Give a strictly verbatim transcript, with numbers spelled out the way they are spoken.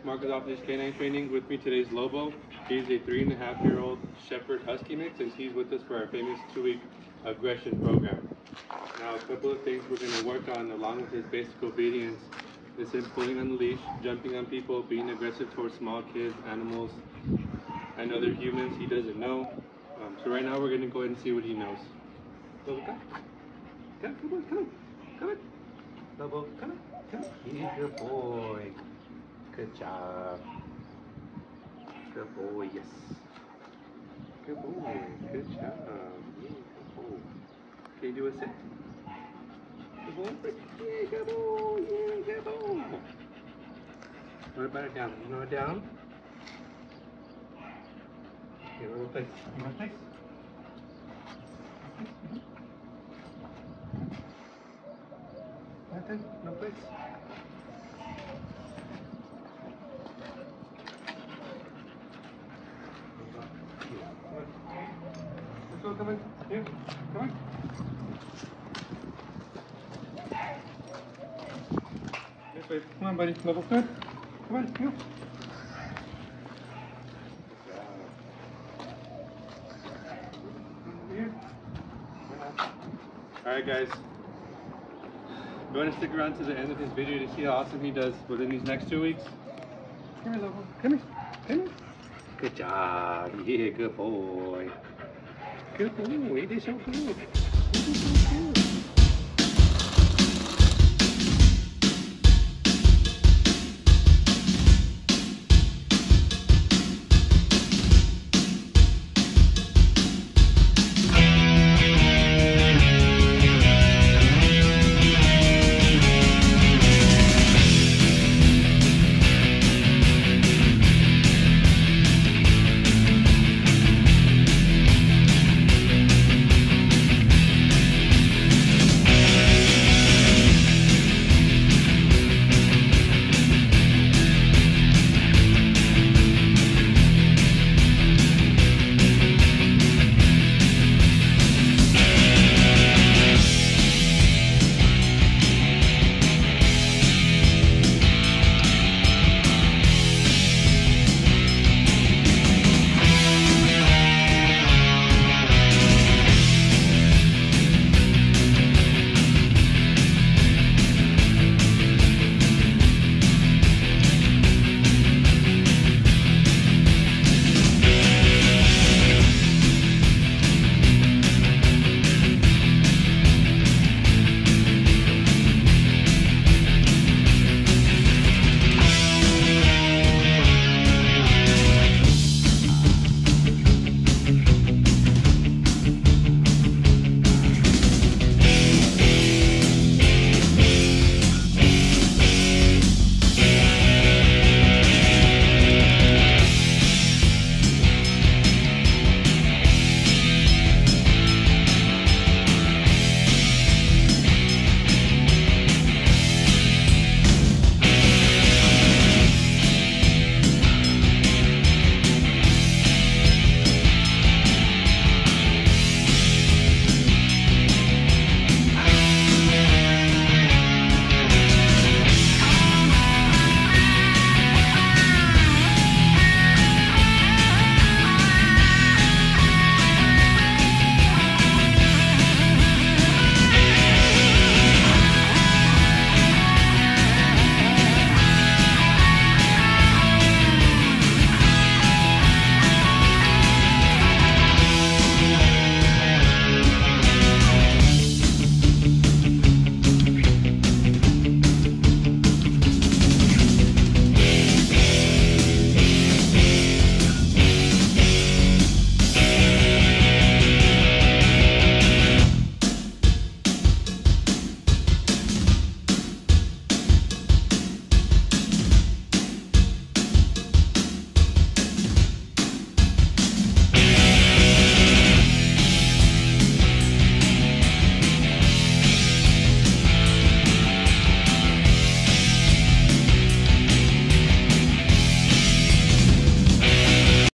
Marcus Office Canine Training. With me today is Lobo. He's a three and a half year old Shepherd Husky mix, and he's with us for our famous two week aggression program. Now, a couple of things we're going to work on along with his basic obedience is him pulling on the leash, jumping on people, being aggressive towards small kids, animals, and other humans he doesn't know. Um, so right now we're going to go ahead and see what he knows. Lobo, come. Come, come on, come on. Come on. Lobo, come on. Come on. Yeah, good boy. Good job. Good boy, yes. Good boy. Good job. Yeah, good boy. Can you do a sit? Good boy. Yeah, good boy. Yeah, good boy. What about it down? You want it down? Okay, a little place. You want a place? Nothing? No place? Let's go, come on. Here, come on. This way. Come on, buddy. Level good. Come on, here. Here. Alright, guys. Go ahead and stick around to the end of this video to see how awesome he does within these next two weeks. Come here, Lobo. Come here. Come here. Good job. Yeah, good boy. Good boy. You did so good. You did so good.